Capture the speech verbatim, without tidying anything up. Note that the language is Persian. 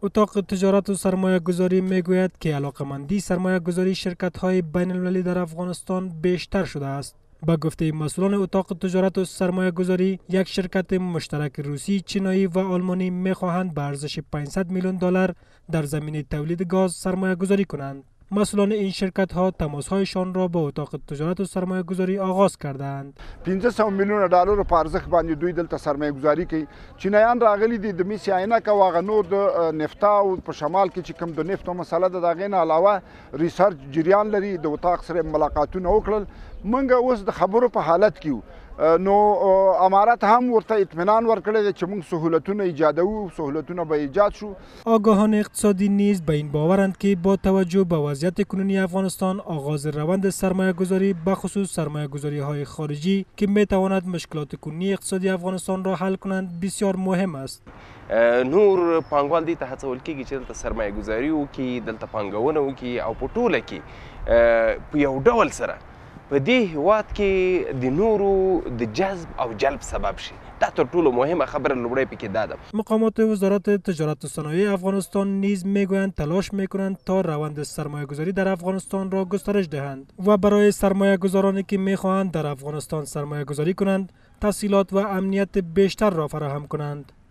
اتاق تجارت و سرمایه گذاری می گوید که علاقمندی سرمایه گذاری شرکت های بین المللی در افغانستان بیشتر شده است. با گفته مسئولان اتاق تجارت و سرمایه گذاری، یک شرکت مشترک روسی، چینایی و آلمانی می خواهند به ارزش پانصد میلیون دلار در زمینه تولید گاز سرمایه گذاری کنند. مسئولان این شرکت ها تماس هایشان را با اتاق تجارت و سرمایه گذاری آغاز کردند. پانصد میلیون دلار په ارزښت باندې دوی دلته سرمایه گذاری کوي. چینایان راغلي دي د میسي عینک او هغه نور د نفتا او په شمال کې چې کوم د نفتو مسله ده د هغې نه علاوه ریسرچ جریان لري. د اتاق سره ملاقاتونه وکړل. موږ اوس د خبرو په حالت کې نو امارات هم ورته اطمینان ورکړی دی چې موږ سهولتونه ایجادوو، سهولتونه به ایجاد شو. آگاهان اقتصادی نیز به این باورند که با توجه به وضعیت کنونی افغانستان، آغاز روند سرمایه گذاری به خصوص سرمایه گذاری های خارجی که می تواند مشکلات کنونی اقتصادی افغانستان را حل کنند بسیار مهم است. نور پانګوال دې ته هڅول کېږي چې دلته سرمایه گذاري وکړي، دلته پانګونه وکړي او په ټوله کې په یو ډول سره په دې هیواد کې د نورو د جذب او جلب سبب شي. دا تر ټولو مهمه خبره لومړی پکې دا ده. مقامات وزارت تجارت و صنایع افغانستان نیز میگویند تلاش میکنند تا روند سرمایه گذاری در افغانستان را گسترش دهند و برای سرمایه گذارانی که میخواهند در افغانستان سرمایه گذاری کنند تسهیلات و امنیت بیشتر را فراهم کنند.